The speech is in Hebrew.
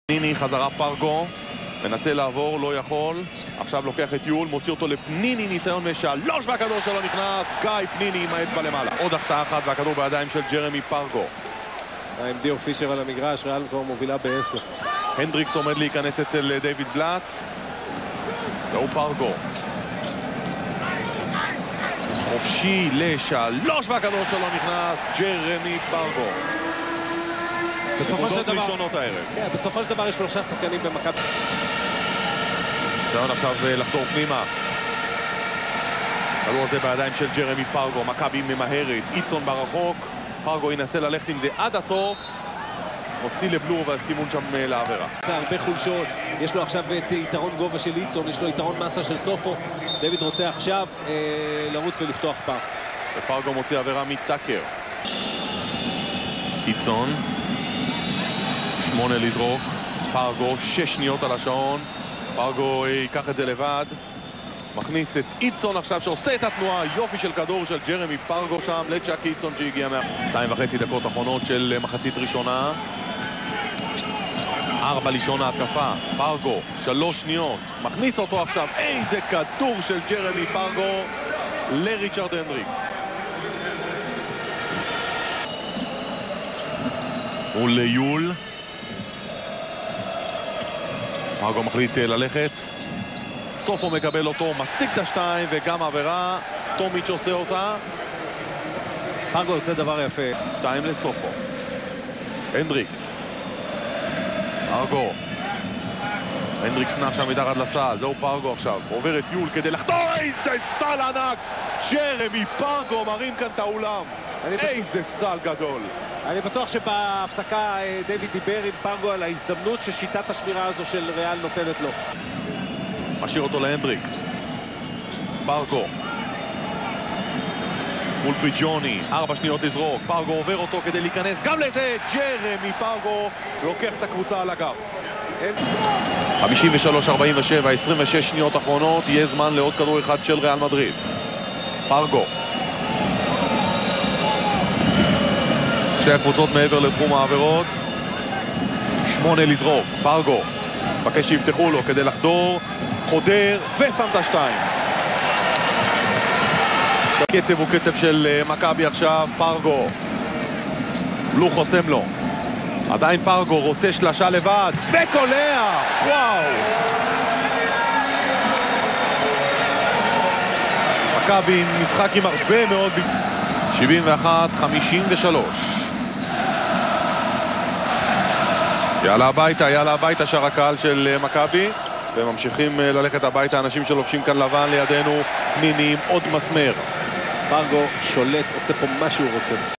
פניני, חזרה פרגו, מנסה לעבור, לא יכול. עכשיו לוקח את יול, מוציא אותו לפניני, ניסיון משלוש והכדור שלו נכנס. גיא פניני עם האצבע למעלה. עוד החטאה אחת והכדור בידיים של ג'רמי פרגו. עם דיו פישר על המגרש, ריאל כבר מובילה ב10. הנדריקס עומד להיכנס אצל דיוויד בלאט. והוא פרגו. חופשי לשלוש והכדור שלו נכנס. ג'רמי פרגו. בסופו של דבר יש 3 שחקנים במכבי. ניסיון עכשיו לחדור פנימה. הכדור הזה בידיים של ג'רמי פרגו. מכבי ממהרת, איצון ברחוק. פרגו ינסה ללכת עם זה עד הסוף. מוציא לבלור והסימון שם לעבירה. הרבה חולשות. יש לו עכשיו את יתרון גובה של איצון, יש לו יתרון מסה של סופו. דיוויד רוצה עכשיו לרוץ ולפתוח פעם. ופרגו מוציא עבירה מטאקר. איצון. 8 לזרוק. פרגו 6 שניות על השעון. פרגו ייקח את זה לבד. מכניס את איצון עכשיו שעושה את התנועה. יופי של כדור של ג'רמי פרגו שם לצ'אק איצון שהגיע 2.5 דקות אחרונות של מחצית ראשונה. 4 לישון ההתקפה. פרגו 3 שניות. מכניס אותו עכשיו. איזה כדור של ג'רמי פרגו לריצ'רד הנדריקס. וליול. פרגו מחליט ללכת. סופו מקבל אותו, משיג את השתיים וגם עבירה. טומיץ' עושה אותה. פרגו עושה דבר יפה. 2 לסופו. הנדריקס. פרגו. הנדריקס נע שם מתחת לסל. זהו פרגו עכשיו. עובר את יול כדי לחתור. איזה סל ענק. ג'רמי פרגו מרים כאן את האולם. איזה סל גדול. אני בטוח שבהפסקה דיוויד דיבר עם פרגו על ההזדמנות ששיטת השמירה הזו של ריאל נותנת לו. משאיר אותו להנדריקס. פרגו. מול פריג'וני. 4 שניות לזרוק. פרגו עובר אותו כדי להיכנס גם לזה. ג'רמי פרגו לוקח את הקבוצה על הגב. 53-47, 26 שניות אחרונות. יהיה זמן לעוד כדור אחד של ריאל מדריד. פרגו. שתי הקבוצות מעבר לתחום העבירות. 8 לזרוק. פרגו. מבקש שיפתחו לו כדי לחדור. חודר ושם את השתיים. הקצב הוא קצב של מכבי עכשיו. פרגו. לו חוסם לו. עדיין פרגו רוצה שלשה לבד. וקולע! וואו! מכבי משחק עם הרבה מאוד... 71-53. יאללה הביתה שאר הקהל של מכבי. וממשיכים ללכת הביתה, אנשים שלובשים כאן לבן לידינו, פנינים, עוד מסמר. פרגו שולט, עושה פה מה שהוא רוצה.